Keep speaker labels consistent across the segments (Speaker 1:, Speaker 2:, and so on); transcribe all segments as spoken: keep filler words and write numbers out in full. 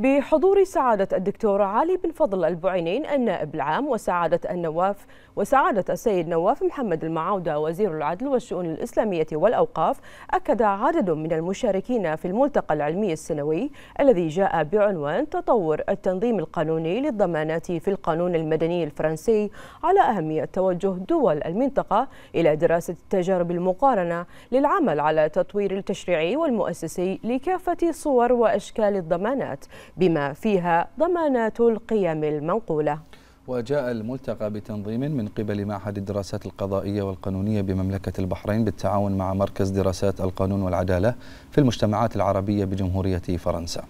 Speaker 1: بحضور سعادة الدكتور علي بن فضل البعينين النائب العام وسعادة النواف وسعادة السيد نواف محمد المعاودة وزير العدل والشؤون الإسلامية والأوقاف. أكد عدد من المشاركين في الملتقى العلمي السنوي الذي جاء بعنوان تطور التنظيم القانوني للضمانات في القانون المدني الفرنسي على أهمية توجه دول المنطقة إلى دراسة التجارب المقارنة للعمل على تطوير التشريعي والمؤسسي لكافة صور وأشكال الضمانات بما فيها ضمانات القيم المنقولة.
Speaker 2: وجاء الملتقى بتنظيم من قبل معهد الدراسات القضائية والقانونية بمملكة البحرين بالتعاون مع مركز دراسات القانون والعدالة في المجتمعات العربية بجمهورية فرنسا.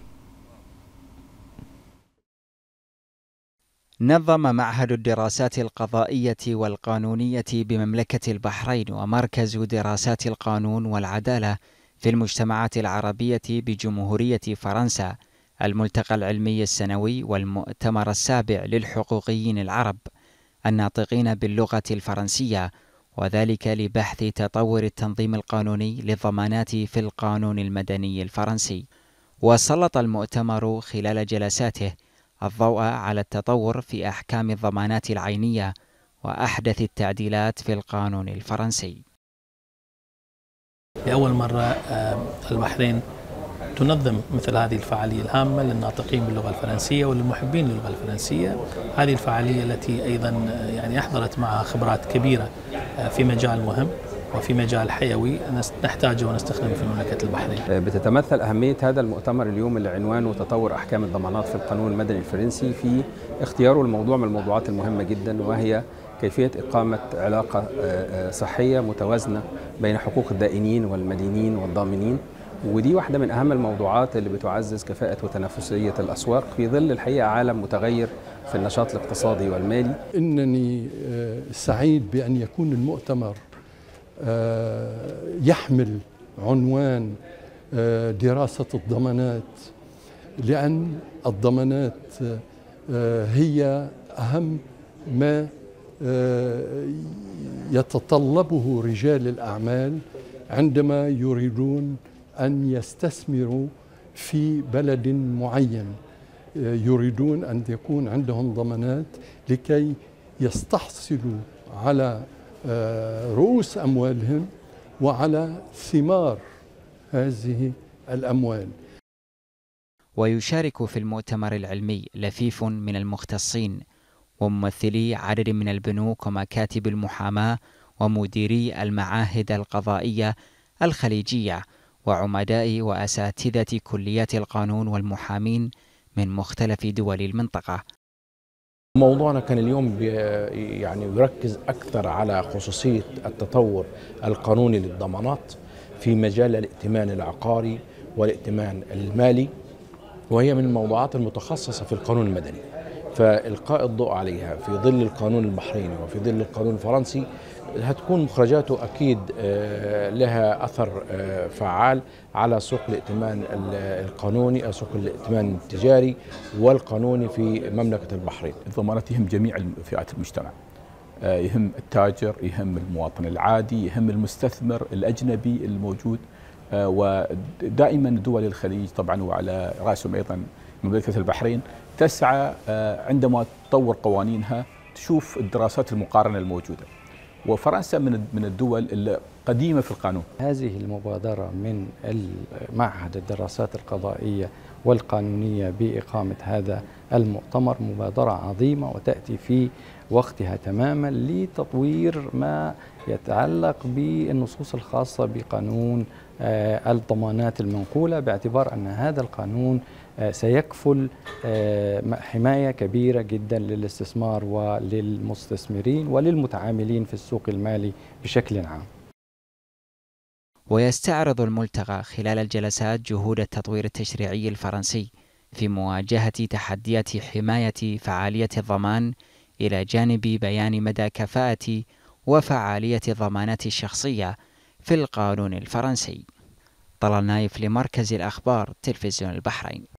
Speaker 3: نظم معهد الدراسات القضائية والقانونية بمملكة البحرين ومركز دراسات القانون والعدالة في المجتمعات العربية بجمهورية فرنسا الملتقى العلمي السنوي والمؤتمر السابع للحقوقيين العرب الناطقين باللغة الفرنسية، وذلك لبحث تطور التنظيم القانوني للضمانات في القانون المدني الفرنسي. وسلط المؤتمر خلال جلساته الضوء على التطور في أحكام الضمانات العينية وأحدث التعديلات في القانون الفرنسي.
Speaker 4: لأول مرة البحرين تنظم مثل هذه الفعالية الهامة للناطقين باللغة الفرنسية وللمحبين للغة الفرنسية. هذه الفعالية التي أيضا يعني أحضرت معها خبرات كبيرة في مجال مهم وفي مجال حيوي نحتاجه ونستخدمه في مملكة البحرين.
Speaker 5: بتتمثل أهمية هذا المؤتمر اليوم اللي عنوانه تطور أحكام الضمانات في القانون المدني الفرنسي في اختياره الموضوع من الموضوعات المهمة جدا، وهي كيفية إقامة علاقة صحية متوازنة بين حقوق الدائنين والمدينين والضامنين. ودي واحدة من أهم الموضوعات اللي بتعزز كفاءة وتنافسية الأسواق في ظل الحقيقة عالم متغير في النشاط الاقتصادي والمالي.
Speaker 6: إنني سعيد بأن يكون المؤتمر يحمل عنوان دراسة الضمانات، لأن الضمانات هي أهم ما يتطلبه رجال الأعمال عندما يريدون أن يستثمروا في بلد معين. يريدون أن يكون عندهم ضمانات لكي يستحصلوا على رؤوس أموالهم وعلى ثمار هذه الأموال.
Speaker 3: ويشارك في المؤتمر العلمي لفيف من المختصين وممثلي عدد من البنوك ومكاتب المحاماة ومديري المعاهد القضائية الخليجية وعمداء وأساتذة كليات القانون والمحامين من مختلف دول المنطقة.
Speaker 7: موضوعنا كان اليوم يعني يركز أكثر على خصوصية التطور القانوني للضمانات في مجال الائتمان العقاري والائتمان المالي، وهي من الموضوعات المتخصصة في القانون المدني، فإلقاء الضوء عليها في ظل القانون البحريني وفي ظل القانون الفرنسي هتكون مخرجاته أكيد لها أثر فعال على سوق الائتمان القانوني، سوق الائتمان التجاري والقانوني في مملكة البحرين.
Speaker 8: الضمانات يهم جميع فئات المجتمع، يهم التاجر، يهم المواطن العادي، يهم المستثمر الأجنبي الموجود، ودائما دول الخليج طبعا وعلى رأسهم أيضا مملكة البحرين تسعى عندما تطور قوانينها تشوف الدراسات المقارنة الموجودة، وفرنسا من من الدول القديمة في القانون.
Speaker 9: هذه المبادرة من معهد الدراسات القضائية والقانونية بإقامة هذا المؤتمر مبادرة عظيمة وتأتي في وقتها تماما لتطوير ما يتعلق بالنصوص الخاصة بقانون الضمانات المنقولة، باعتبار أن هذا القانون سيكفل حماية كبيرة جدا للاستثمار وللمستثمرين وللمتعاملين في السوق المالي بشكل عام.
Speaker 3: ويستعرض الملتقى خلال الجلسات جهود التطوير التشريعي الفرنسي في مواجهة تحديات حماية فعالية الضمان إلى جانب بيان مدى كفاءة وفعالية الضمانات الشخصية في القانون الفرنسي. طلال نايف لمركز الأخبار تلفزيون البحرين.